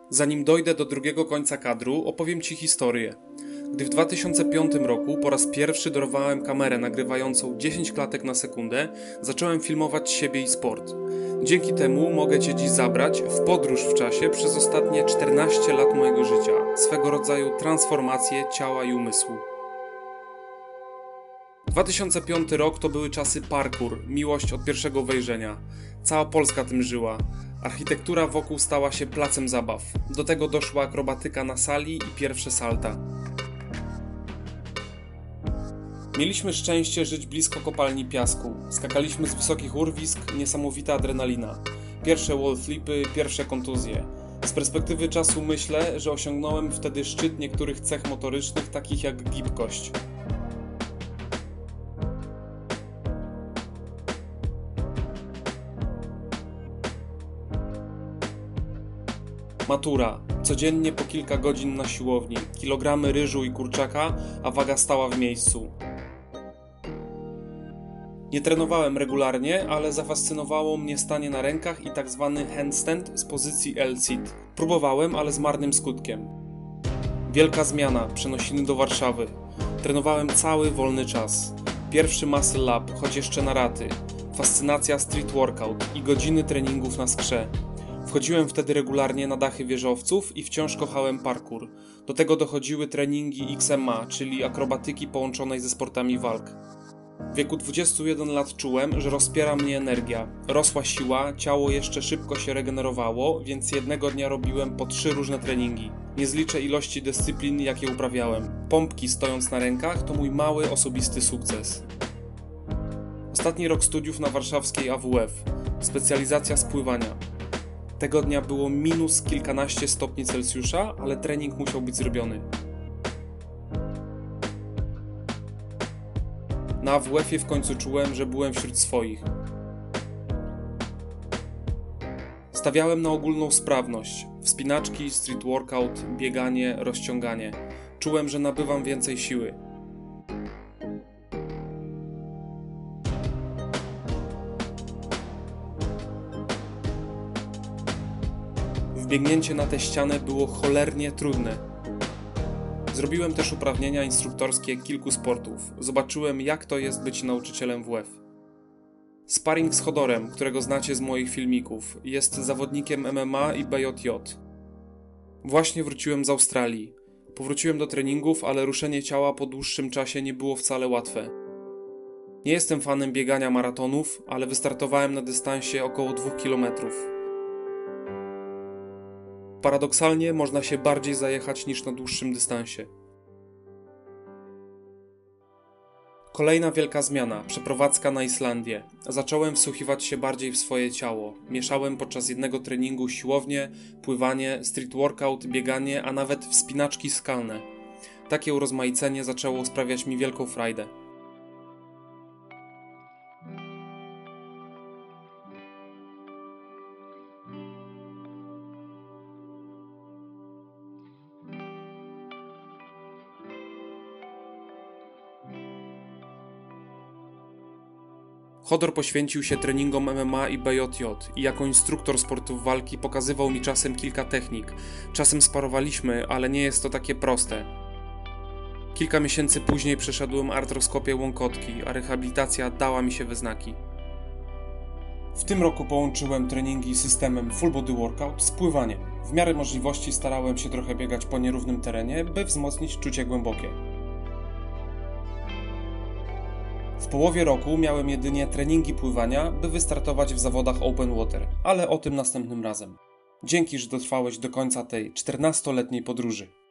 Zanim dojdę do drugiego końca kadru, opowiem Ci historię. Gdy w 2005 roku po raz pierwszy dorwałem kamerę nagrywającą 10 klatek na sekundę, zacząłem filmować siebie i sport. Dzięki temu mogę Cię dziś zabrać w podróż w czasie przez ostatnie 14 lat mojego życia, swego rodzaju transformację ciała i umysłu. 2005 rok to były czasy parkour, miłość od pierwszego wejrzenia. Cała Polska tym żyła. Architektura wokół stała się placem zabaw. Do tego doszła akrobatyka na sali i pierwsze salta. Mieliśmy szczęście żyć blisko kopalni piasku. Skakaliśmy z wysokich urwisk, niesamowita adrenalina. Pierwsze wall flipy, pierwsze kontuzje. Z perspektywy czasu myślę, że osiągnąłem wtedy szczyt niektórych cech motorycznych, takich jak gibkość. Matura. Codziennie po kilka godzin na siłowni. Kilogramy ryżu i kurczaka, a waga stała w miejscu. Nie trenowałem regularnie, ale zafascynowało mnie stanie na rękach i tak zwany handstand z pozycji L-sit. Próbowałem, ale z marnym skutkiem. Wielka zmiana. Przenosiny do Warszawy. Trenowałem cały wolny czas. Pierwszy muscle lab, choć jeszcze na raty. Fascynacja street workout i godziny treningów na skrze. Wchodziłem wtedy regularnie na dachy wieżowców i wciąż kochałem parkour. Do tego dochodziły treningi XMA, czyli akrobatyki połączonej ze sportami walk. W wieku 21 lat czułem, że rozpiera mnie energia. Rosła siła, ciało jeszcze szybko się regenerowało, więc jednego dnia robiłem po 3 różne treningi. Nie zliczę ilości dyscyplin, jakie uprawiałem. Pompki stojąc na rękach to mój mały, osobisty sukces. Ostatni rok studiów na warszawskiej AWF. Specjalizacja z pływania. Tego dnia było minus kilkanaście stopni Celsjusza, ale trening musiał być zrobiony. Na AWF-ie w końcu czułem, że byłem wśród swoich. Stawiałem na ogólną sprawność. Wspinaczki, street workout, bieganie, rozciąganie. Czułem, że nabywam więcej siły. Wbiegnięcie na tę ścianę było cholernie trudne. Zrobiłem też uprawnienia instruktorskie kilku sportów. Zobaczyłem, jak to jest być nauczycielem WF. Sparring z Hodorem, którego znacie z moich filmików, jest zawodnikiem MMA i BJJ. Właśnie wróciłem z Australii. Powróciłem do treningów, ale ruszenie ciała po dłuższym czasie nie było wcale łatwe. Nie jestem fanem biegania maratonów, ale wystartowałem na dystansie około 2 km. Paradoksalnie można się bardziej zajechać niż na dłuższym dystansie. Kolejna wielka zmiana, przeprowadzka na Islandię. Zacząłem wsłuchiwać się bardziej w swoje ciało. Mieszałem podczas jednego treningu siłownię, pływanie, street workout, bieganie, a nawet wspinaczki skalne. Takie urozmaicenie zaczęło sprawiać mi wielką frajdę. Hodor poświęcił się treningom MMA i BJJ i jako instruktor sportów walki pokazywał mi czasem kilka technik. Czasem sparowaliśmy, ale nie jest to takie proste. Kilka miesięcy później przeszedłem artroskopię łąkotki, a rehabilitacja dała mi się we znaki. W tym roku połączyłem treningi systemem full body workout z pływaniem. W miarę możliwości starałem się trochę biegać po nierównym terenie, by wzmocnić czucie głębokie. W połowie roku miałem jedynie treningi pływania, by wystartować w zawodach open water, ale o tym następnym razem. Dzięki, że dotrwałeś do końca tej 14-letniej podróży.